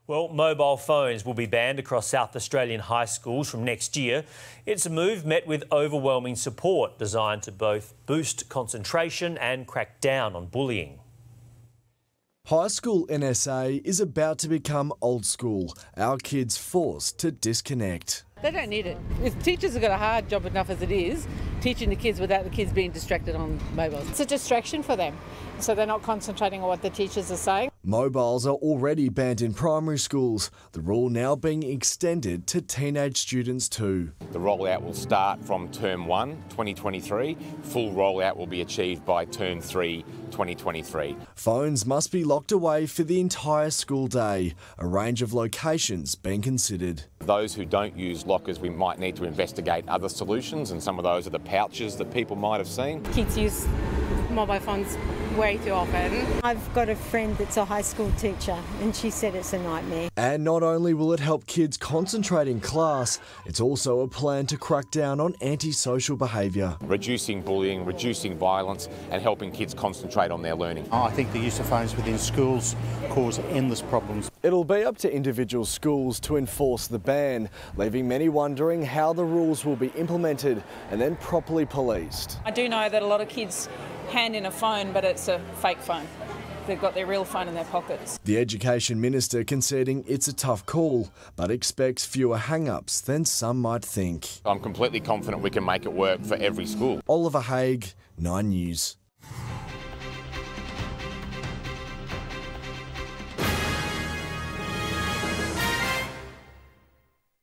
Well, mobile phones will be banned across South Australian high schools from next year. It's a move met with overwhelming support, designed to both boost concentration and crack down on bullying. High school NSA is about to become old school, our kids forced to disconnect. They don't need it. If teachers have got a hard job enough as it is, teaching the kids without the kids being distracted on mobiles. It's a distraction for them, so they're not concentrating on what the teachers are saying. Mobiles are already banned in primary schools, the rule now being extended to teenage students too. The rollout will start from Term 1, 2023. Full rollout will be achieved by Term 3, 2023. Phones must be locked away for the entire school day, a range of locations being considered. Those who don't use lockers, we might need to investigate other solutions, and some of those are the pouches that people might have seen. Kids use mobile phones way too often. I've got a friend that's a high school teacher and she said it's a nightmare. And not only will it help kids concentrate in class, it's also a plan to crack down on antisocial behaviour. Reducing bullying, reducing violence and helping kids concentrate on their learning. I think the use of phones within schools cause endless problems. It'll be up to individual schools to enforce the ban, leaving many wondering how the rules will be implemented and then properly policed. I do know that a lot of kids hand in a phone, but it's a fake phone. They've got their real phone in their pockets. The Education Minister conceding it's a tough call, but expects fewer hang-ups than some might think. I'm completely confident we can make it work for every school. Oliver Haig, 9 News.